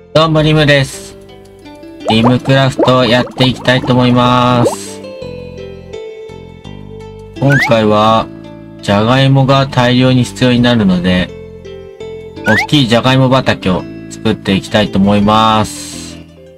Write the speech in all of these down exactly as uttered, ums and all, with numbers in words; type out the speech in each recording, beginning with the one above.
どうもリムです。リムクラフトやっていきたいと思います。今回は、じゃがいもが大量に必要になるので、大きいじゃがいも畑を作っていきたいと思います。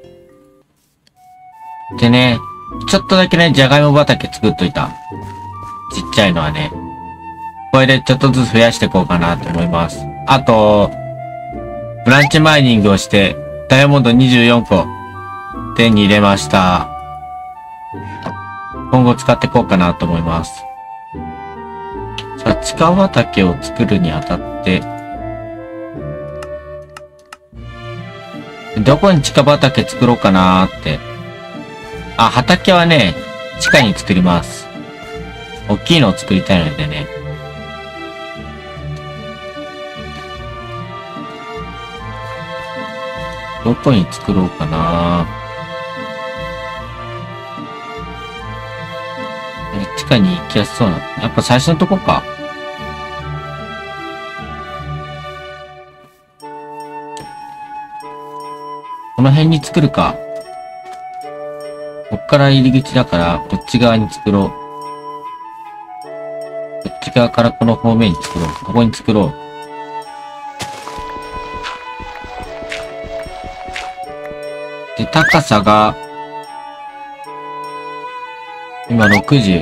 でね、ちょっとだけね、じゃがいも畑作っといた。ちっちゃいのはね。これでちょっとずつ増やしていこうかなと思います。あと、ブランチマイニングをして、ダイヤモンドにじゅうよんこ手に入れました。今後使っていこうかなと思います。さあ、地下畑を作るにあたって、どこに地下畑作ろうかなーって。あ、畑はね、地下に作ります。大きいのを作りたいのでね。どこに作ろうかな。地下に行きやすそうな。やっぱ最初のとこか。この辺に作るか。こっから入り口だから、こっち側に作ろう。こっち側からこの方面に作ろう。ここに作ろう。で、高さが、今ろくじゅう。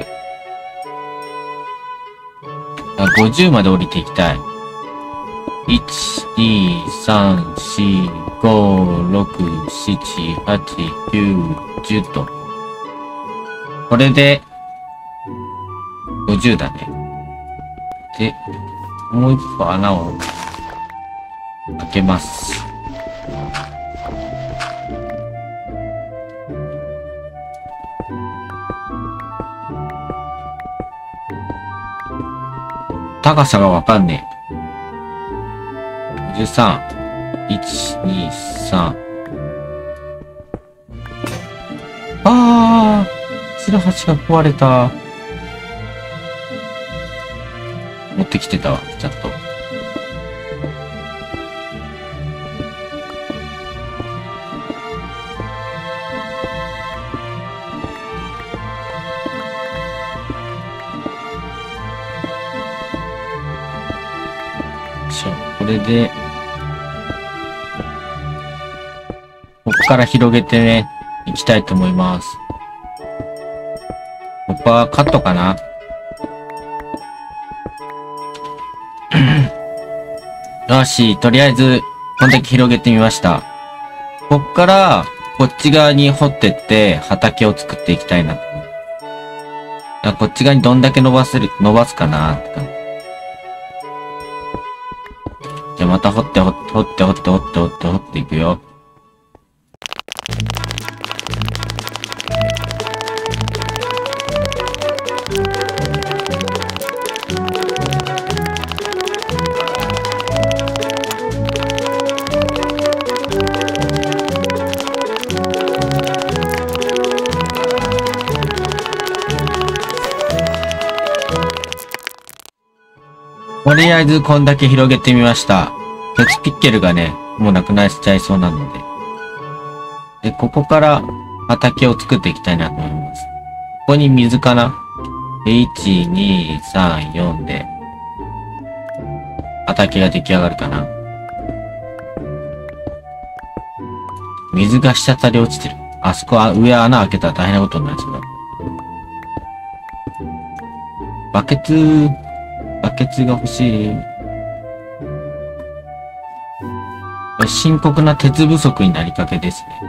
あ、ごじゅうまで降りていきたい。いち、に、さん、し、ご、ろく、なな、はち、きゅう、じゅうと。これで、ごじゅうだね。で、もう一個穴を開けます。高さがわかんねえ。ごじゅうさん。いち、に、さん。あー、白橋が壊れた。持ってきてたわ、ちゃんと。これで、ここから広げてね、いきたいと思います。ここはカットかなよし、とりあえず、こんだけ広げてみました。こっから、こっち側に掘ってって、畑を作っていきたいな。こっち側にどんだけ伸ばせる、伸ばすかなって感じ。じゃあまた掘って掘って掘って掘って掘って掘って掘っていくよ。とりあえずこんだけ広げてみました。鉄ピッケルがね、もうなくなっちゃいそうなので。で、ここから畑を作っていきたいなと思います。ここに水かな ?いち、に、さん、よんで、畑が出来上がるかな。水が滴り落ちてる。あそこは上穴開けたら大変なことになりそうだ。バケツ、バケツが欲しい。深刻な鉄不足になりかけですね。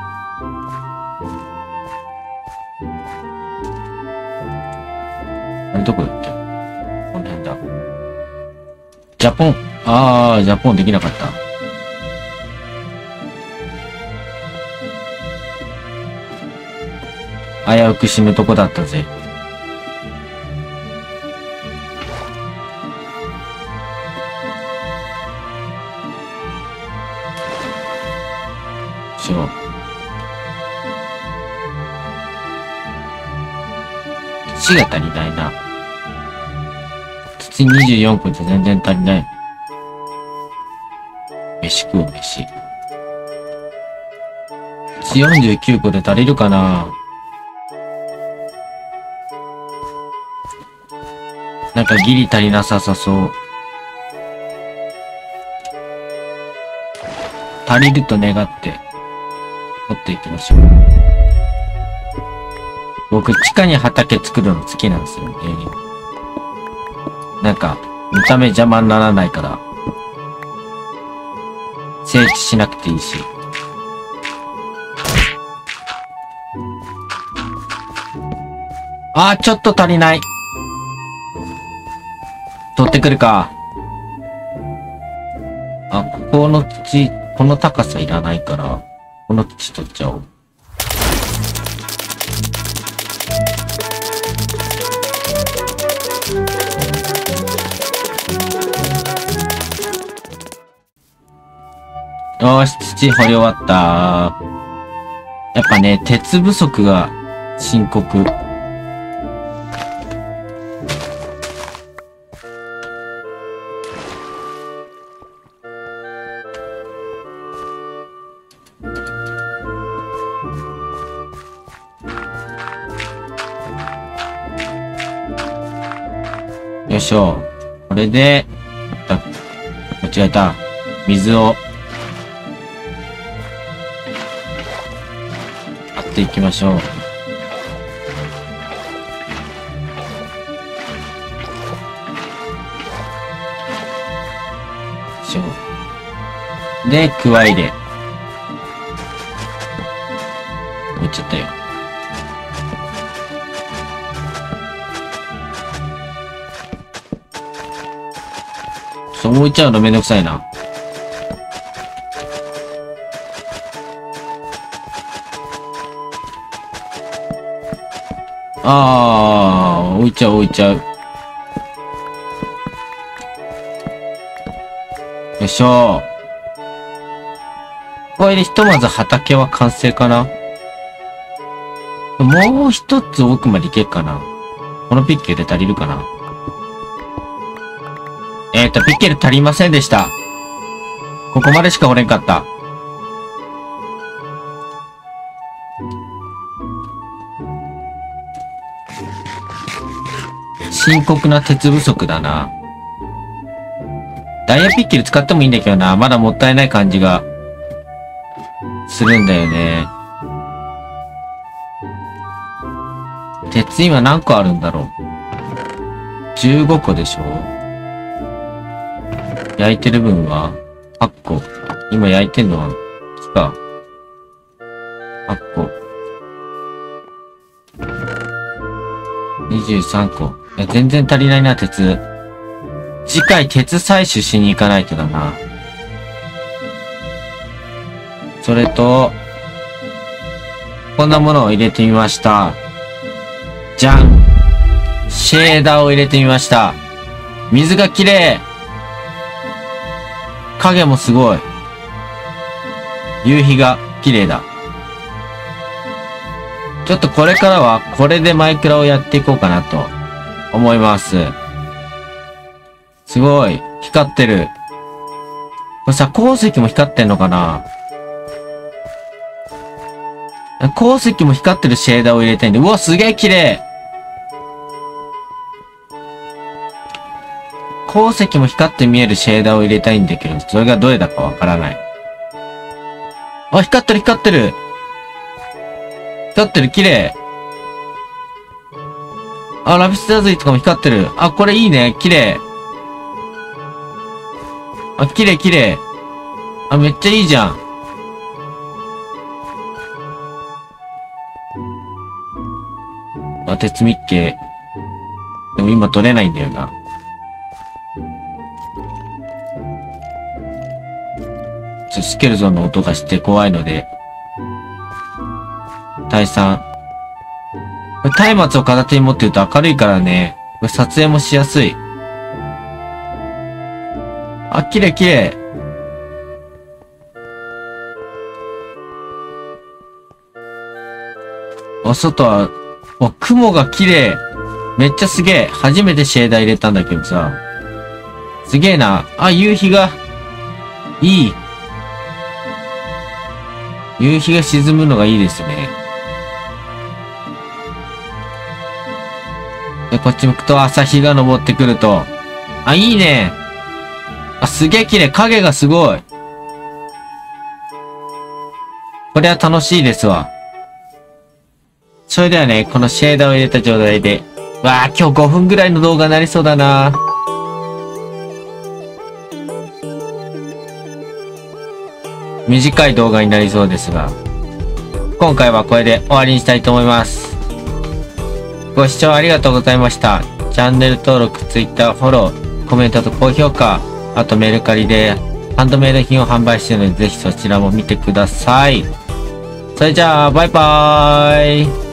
あれどこだっけ？この辺だ。ジャポン。あー、ジャポンできなかった。危うく死ぬとこだったぜ。しよう。土が足りないな。土にじゅうよんこじゃ全然足りない。飯食う飯。 ちよんじゅうきゅうこで足りるかな。なんかギリ足りなささそう。足りると願って持っていきましょう。僕地下に畑作るの好きなんですよね。なんか見た目邪魔にならないから整地しなくていいし。あーちょっと足りない。取ってくるか。あ、ここの土、この高さいらないから、この土取っちゃおう。よーし、土掘り終わった。やっぱね、鉄不足が深刻。よいしょ。これで、あ、間違えた。水を、張っていきましょう。よいしょ。で、くわいで。置いちゃったよ。そう置いちゃうのめんどくさいな。ああ、置いちゃう置いちゃう。よいしょ。これでひとまず畑は完成かな。もう一つ奥まで行けっかな。このピッケルで足りるかな。えーと、ピッケル足りませんでした。ここまでしか掘れんかった。深刻な鉄不足だな。ダイヤピッケル使ってもいいんだけどな。まだもったいない感じがするんだよね。鉄今何個あるんだろう。じゅうごこでしょ。焼いてる分ははっこ。今焼いてんのは木か。はっこ。にじゅうさんこ。いや、全然足りないな、鉄。次回鉄採取しに行かないとだな。それと、こんなものを入れてみました。じゃん。シェーダーを入れてみました。水がきれい。影もすごい。夕日が綺麗だ。ちょっとこれからはこれでマイクラをやっていこうかなと思います。すごい。光ってる。これさ、鉱石も光ってんのかな？鉱石も光ってるシェーダーを入れたいんで。うわ、すげえ綺麗。鉱石も光って見えるシェーダーを入れたいんだけど、それがどれだかわからない。あ、光ってる光ってる。光ってる、綺麗。あ、ラピスラズリとかも光ってる。あ、これいいね、綺麗。あ、綺麗綺麗。あ、めっちゃいいじゃん。あ、鉄密系。でも今取れないんだよな。ちょ、スケルトンの音がして怖いので。退散。これ松明を片手に持ってると明るいからね。これ撮影もしやすい。あ、綺麗綺麗。あ、外は、わ、雲が綺麗。めっちゃすげえ。初めてシェーダー入れたんだけどさ。すげえな。あ、夕日が、いい。 夕日が沈むのがいいですね。で、こっち向くと朝日が昇ってくると。あ、いいね。あ、すげえ綺麗。影がすごい。これは楽しいですわ。それではね、このシェーダーを入れた状態で。わあ、今日ごふんぐらいの動画になりそうだな。短い動画になりそうですが、今回はこれで終わりにしたいと思います。ご視聴ありがとうございました。チャンネル登録、Twitter フォロー、コメントと高評価、あとメルカリでハンドメイド品を販売しているので、ぜひそちらも見てください。それじゃあ、バイバーイ。